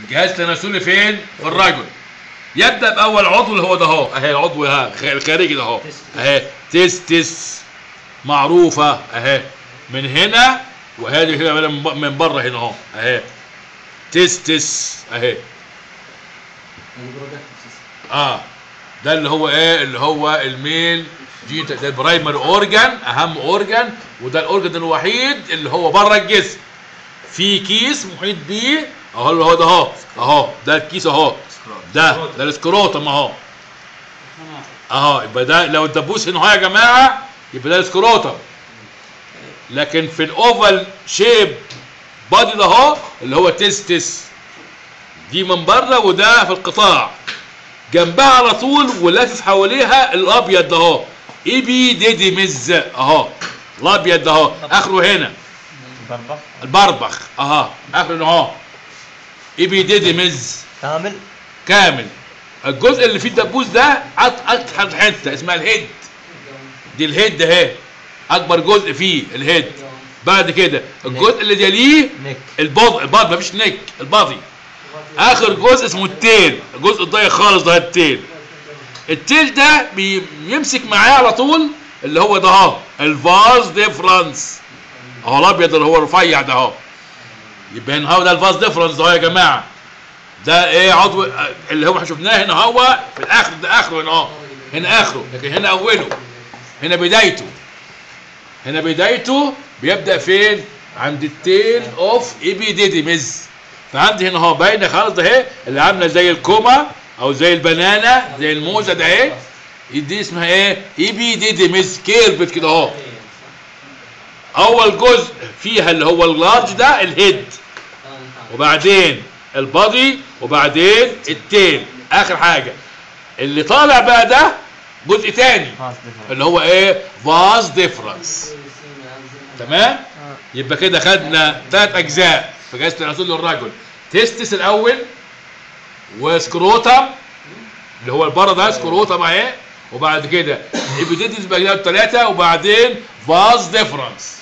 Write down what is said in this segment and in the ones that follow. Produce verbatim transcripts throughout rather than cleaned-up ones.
جهاز تناسلي فين؟ في الرجل. يبدا باول عضو اللي هو ده اهو، اهي العضو ها الخارجي ده اهو، اهي تستس معروفه اهي من هنا، وهذه كده من بره هنا اهو اهي تستس اهي. اه ده اللي هو ايه؟ اللي هو الميل جين، ده البرايمري اورجان، اهم اورجان، وده الاورجان الوحيد اللي هو بره الجسم. في كيس محيط بيه اهو اللي هو ده اهو اهو، ده الكيس اهو، ده ده السكروتم اهو اهو. يبقى ده لو الدبوس هنا اهو يا جماعه يبقى ده السكروتم. لكن في الاوفال شيب بادي ده اهو اللي هو تستس، دي من بره وده في القطاع. جنبها على طول ولافف حواليها الابيض ده اهو ايبيديديمز اهو، الابيض ده اهو اخره هنا البربخ البربخ اهو اخره اهو ايبيديديمز كامل كامل. الجزء اللي فيه الدبوس ده اتحد حته اسمها الهيد، دي الهيد اهي اكبر جزء فيه الهيد. بعد كده الجزء اللي يليه الباضي، الباضي مفيش نك، الباضي. اخر جزء اسمه التيل، الجزء الضيق خالص ده التيل. التيل ده بيمسك معاه على طول اللي هو ده اهو الفاز ديفرنس اهو، الابيض اللي هو الرفيع ده اهو. يبقى هنا هو ده الفاز ديفرنس ده اهو يا جماعه. ده ايه؟ عضو اللي هو شفناه هنا هو في الاخر، ده اخره هنا اهو، هنا اخره، لكن هنا اوله، هنا بدايته. هنا بدايته بيبدا فين؟ عند التيل اوف ايبيديديمز. فعندي هنا اهو باينه خالص ده اهي اللي عامله زي الكوما او زي البنانه زي الموزه ده اهي، دي اسمها ايه؟ ايبيديديمز كيرفت كده اهو. اول جزء فيها اللي هو اللارج ده الهيد، وبعدين البادي، وبعدين التيل اخر حاجه. اللي طالع بقى ده جزء تاني اللي هو ايه؟ فاز ديفرنس. تمام؟ يبقى كده خدنا ثلاث اجزاء في جهاز تناسل للرجل. تستس الاول، وسكروتم اللي هو البره ده سكروتم اهي، وبعد كده ايبيديديمز بقى ثلاثه، وبعدين فاز ديفرنس.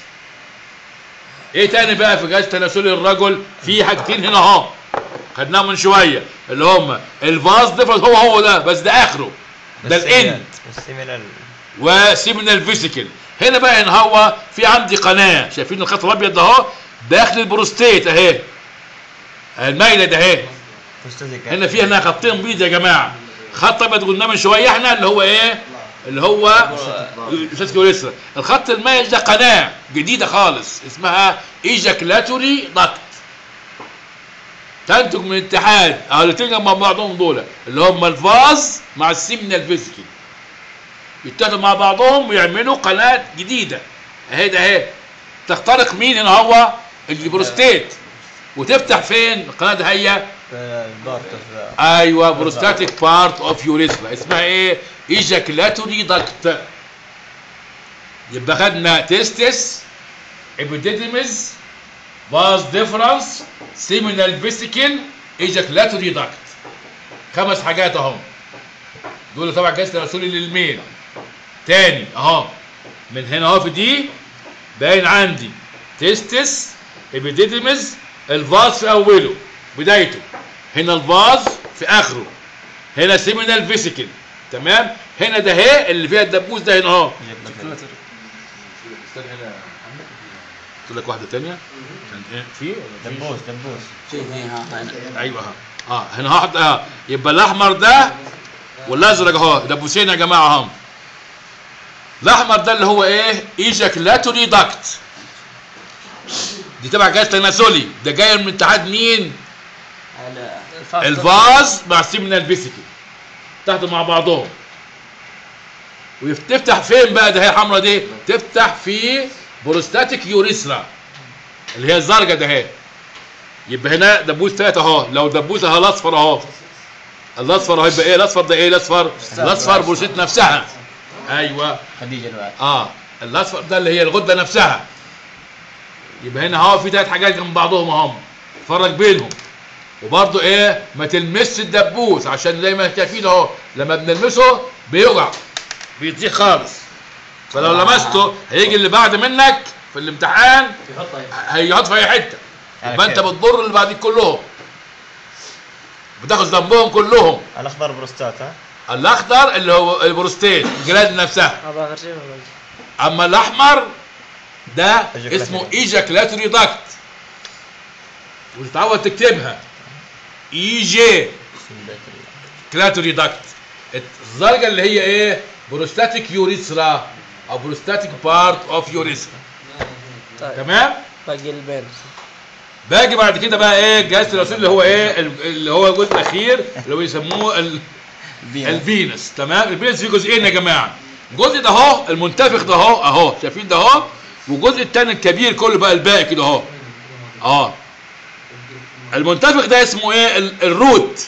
ايه تاني بقى في جهاز تناسل للرجل؟ في حاجتين هنا اهو خدناهم من شويه اللي هم الفاز ديفرنس، هو هو ده بس ده اخره، ده الاند وسيمينال فيسيكل. هنا بقى هنا هو في عندي قناه، شايفين الخط الابيض ده اهو داخل البروستيت اهي، المايله ده اهي. هنا في هنا خطين بيض يا جماعه، خط ابيض قلنا من شويه احنا اللي هو ايه؟ اللي هو يوريثرا. الخط المايل ده قناه جديده خالص اسمها ايجاكلاتوري داكت، تنتج من اتحاد اهو الاثنين جنب بعضهم دول اللي هم الفاز مع السيمينال فيسيكل، يتحدوا مع بعضهم ويعملوا قناه جديده اهي ده اهي، تخترق مين هنا هو؟ البروستيت، وتفتح فين القناه ده؟ هي ايوه بروستاتيك بارت اوف يوريثرا، اسمها ايه؟ ايجاكلاتوري داكت. يبقى خدنا تستس، ايبيديديمز، فاز ديفرنس، سيمينال فيسيكل، ايجاكلاتوري داكت. خمس حاجات اهم، دول طبعا جهاز تناسلي للميل. تاني اهو من هنا اهو في دي باين عندي تستس، ايبيديديمز، الفاز في اوله بدايته، هنا الفاز في اخره، هنا سيمينال فيسيكل. تمام؟ هنا ده اهي اللي فيها الدبوس ده هنا اهو. استنى هنا قلت لك واحده ثانيه عشان ايه؟ في دبوس دبوس في هنا هنا ايوه اهو اه هنا واحد اه. يبقى الاحمر ده والازرق اهو دبوسين يا جماعه اهم. الاحمر ده اللي هو ايه؟ ايجاكلاتوري داكت، دي تبع جهاز تناسلي، ده جاي من اتحاد مين؟ الفاز مع السيمينال فيسيكل تحت مع بعضهم. وتفتح فين بقى ده هي الحمراء دي؟ تفتح في بروستاتيك يوريثرا اللي هي الزرقاء ده اهي. يبقى هنا دبوس ثلاثه اهو، لو دبوس اهو الاصفر اهو، الاصفر اهو يبقى ايه؟ الاصفر ده ايه؟ الاصفر الاصفر بروستات نفسها. ايوه خديجه الوقت اه الاصفر ده اللي هي الغده نفسها. يبقى هنا اهو في ثلاث حاجات جنب بعضهم اهم، فرق بينهم. وبرضه ايه؟ ما تلمسش الدبوس عشان زي ما شايفين اهو لما بنلمسه بيقع بيطيح خالص، فلو لمسته هيجي اللي بعد منك في الامتحان هيقعد في اي حته، يبقى انت بتضر اللي بعديك كلهم. بتاخد ذنبهم كلهم. الاخضر بروستات ها؟ الاخضر اللي هو البروستيت الجلاند نفسها. هذا اخر شيء ولا؟ اما الاحمر ده Ejaculatory. اسمه ايجاكلاتوري داكت، وتتعود تكتبها اي جي كلاتوري داكت. الزرقاء اللي هي ايه؟ بروستاتيك يوريثرا او بروستاتيك بارت اوف يوريثرا. طيب تمام؟ باقي البين. باجي بعد كده بقى ايه؟ الجهاز التناسلي اللي هو ايه؟ اللي هو الجزء الاخير اللي هو بيسموه ال- الفينس. تمام؟ الفينس فيه جزئين يا جماعه. الجزء ده اهو المنتفخ ده اهو اهو شايفين ده اهو، والجزء الثاني الكبير كله بقى الباقي كده اهو. اه المنتفخ ده اسمه ايه؟ ال- الروت.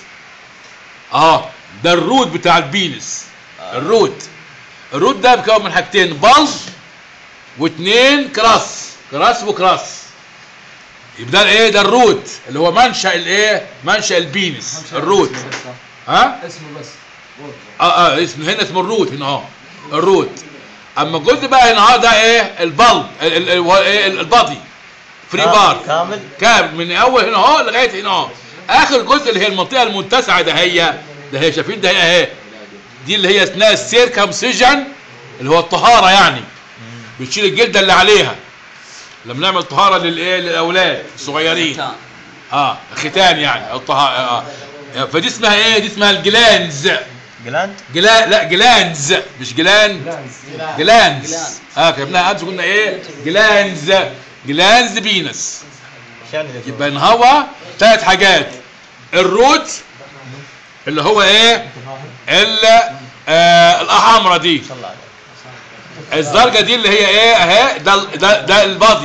اه ده الروت بتاع البينس. الروت الروت ده بيتكون من حاجتين، بلج واثنين كراس، كراس وكراس. يبقى ده ايه؟ ده الروت اللي هو منشأ الايه؟ منشأ البينس الروت. ها؟ اسمه بس. اه اه اسمه هنا اسمه الروت هنا اهو الروت. اما الجزء بقى هنا اهو ده ايه؟ البلب ال- ال- ال- ايه؟ البادي فري بار كامل كامل من اول هنا اهو لغايه هنا اهو. اخر جزء اللي هي المنطقه المتسعه ده هي ده هي شايفين ده هي اهي، دي اللي هي اسمها السيركمسيجن اللي هو الطهاره يعني. بتشيل الجلده اللي عليها لما نعمل طهاره للايه؟ للاولاد الصغيرين. اه ختان يعني الطهاره. اه فدي اسمها ايه؟ دي اسمها الجلانز. جلاند جلا لا جلانز مش جلاند، جلانز. اه كتبناها امس قلنا ايه؟ جلانز جلانز بينس. عشان اللي يبقى ان هو ثلاث حاجات، الروت اللي هو ايه؟ اللي آه الاحمرة دي، صلى عليه الزرقاء دي اللي هي ايه اهي، ده ده ده البادي.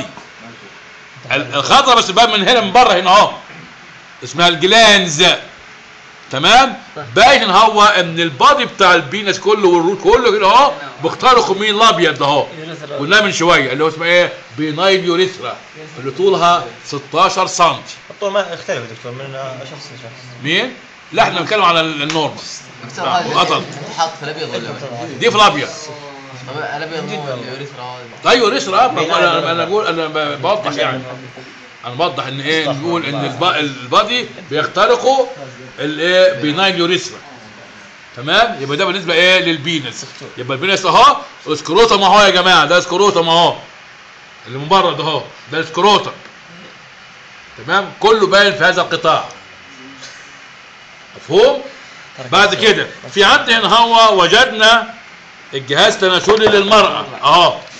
الخضراء بس بقى من هنا من بره هنا اهو اسمها الجلانز. تمام؟ باين هو ان البادي بتاع البينس كله والروت كله كده اهو بيختاروا مين؟ الابيض ده اهو قلنا من شويه اللي هو اسمه ايه؟ بينايل يوريثرا اللي طولها ستاشر سم. الطول ما يختلف يا دكتور من شخص لشخص. مين؟ لا احنا بنتكلم على النورمال. وقطن حاط في الابيض ولا دي في الابيض. طب الابيض مو اليوريثرا. ايوه يوريثرا. انا انا بقول انا بوضح يعني انا بوضح ان ايه؟ نقول ان الب- البادي بيخترقوا الايه؟ بينايل يوريثرا. تمام؟ يبقى ده بالنسبه ايه؟ للبينس. يبقى البينس اهو سكروتم اهو يا جماعه، ده سكروتم اهو اللي من بره ده اهو ده سكروتم. تمام؟ كله باين في هذا القطاع. مفهوم؟ بعد كده في عندنا هنا هو وجدنا الجهاز التناسلي للمرأة اهو.